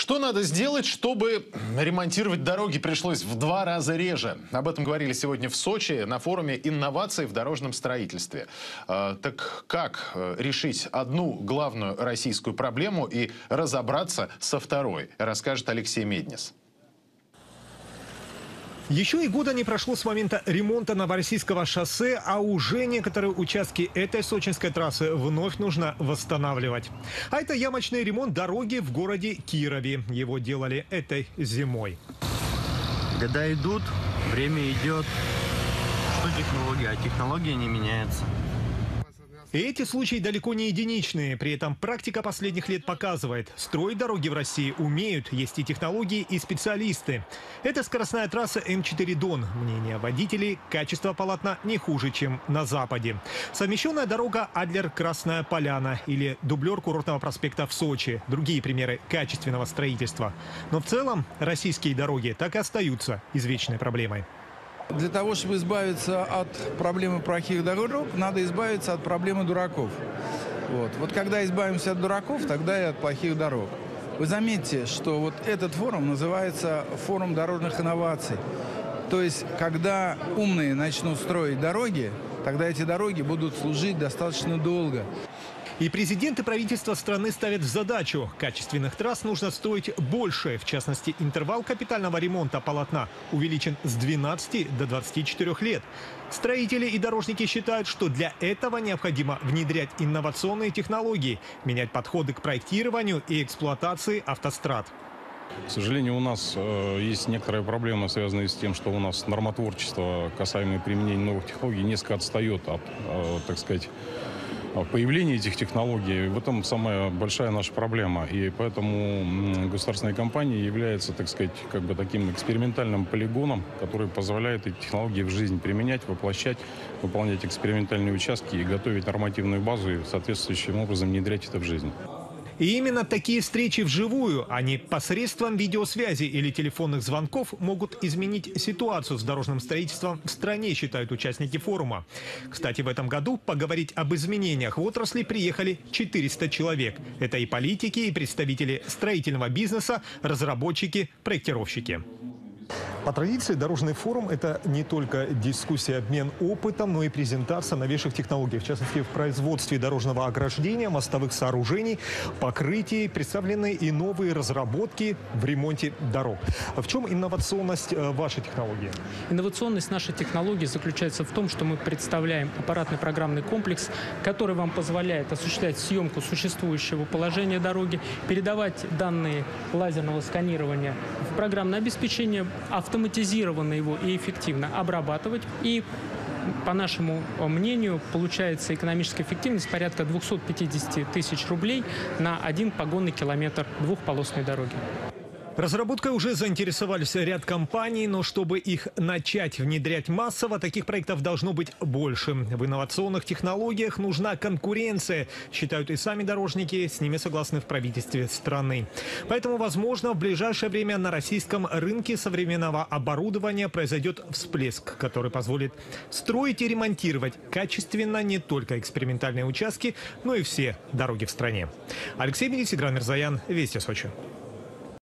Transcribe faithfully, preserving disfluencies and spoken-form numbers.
Что надо сделать, чтобы ремонтировать дороги пришлось в два раза реже? Об этом говорили сегодня в Сочи на форуме «Инновации в дорожном строительстве». А, так как решить одну главную российскую проблему и разобраться со второй, расскажет Алексей Меднис. Еще и года не прошло с момента ремонта Новороссийского шоссе, а уже некоторые участки этой сочинской трассы вновь нужно восстанавливать. А это ямочный ремонт дороги в городе Кирове. Его делали этой зимой. Года идут, время идет. Что технология? А технология не меняется. И эти случаи далеко не единичные. При этом практика последних лет показывает, строить дороги в России умеют, есть и технологии, и специалисты. Это скоростная трасса М четыре Дон. Мнение водителей, качество полотна не хуже, чем на Западе. Совмещенная дорога Адлер-Красная Поляна или дублер курортного проспекта в Сочи. Другие примеры качественного строительства. Но в целом российские дороги так и остаются извечной проблемой. Для того, чтобы избавиться от проблемы плохих дорог, надо избавиться от проблемы дураков. Вот. вот когда избавимся от дураков, тогда и от плохих дорог. Вы заметьте, что вот этот форум называется форум дорожных инноваций. То есть, когда умные начнут строить дороги, тогда эти дороги будут служить достаточно долго. И президент и правительство страны ставят в задачу. Качественных трасс нужно строить больше. В частности, интервал капитального ремонта полотна увеличен с двенадцати до двадцати четырёх лет. Строители и дорожники считают, что для этого необходимо внедрять инновационные технологии, менять подходы к проектированию и эксплуатации автострад. К сожалению, у нас э, есть некоторые проблемы, связанные с тем, что у нас нормотворчество, касаемое применения новых технологий, несколько отстает от, э, так сказать, появление этих технологий. В этом самая большая наша проблема. И поэтому государственная компания является, так сказать, как бы таким экспериментальным полигоном, который позволяет эти технологии в жизнь применять, воплощать, выполнять экспериментальные участки и готовить нормативную базу и соответствующим образом внедрять это в жизнь. И именно такие встречи вживую, а не посредством видеосвязи или телефонных звонков, могут изменить ситуацию с дорожным строительством в стране, считают участники форума. Кстати, в этом году поговорить об изменениях в отрасли приехали четыреста человек. Это и политики, и представители строительного бизнеса, разработчики, проектировщики. По традиции дорожный форум – это не только дискуссия, обмен опытом, но и презентация новейших технологий. В частности, в производстве дорожного ограждения, мостовых сооружений, покрытий. Представлены и новые разработки в ремонте дорог. В чем инновационность вашей технологии? Инновационность нашей технологии заключается в том, что мы представляем аппаратный программный комплекс, который вам позволяет осуществлять съемку существующего положения дороги, передавать данные лазерного сканирования в программное обеспечение, автоматизированно его и эффективно обрабатывать. И, по нашему мнению, получается экономическая эффективность порядка двухсот пятидесяти тысяч рублей на один погонный километр двухполосной дороги. Разработкой уже заинтересовались ряд компаний, но чтобы их начать внедрять массово, таких проектов должно быть больше. В инновационных технологиях нужна конкуренция, считают и сами дорожники, с ними согласны в правительстве страны. Поэтому, возможно, в ближайшее время на российском рынке современного оборудования произойдет всплеск, который позволит строить и ремонтировать качественно не только экспериментальные участки, но и все дороги в стране. Алексей Меднис, Игорь Мирзоян, Вести Сочи.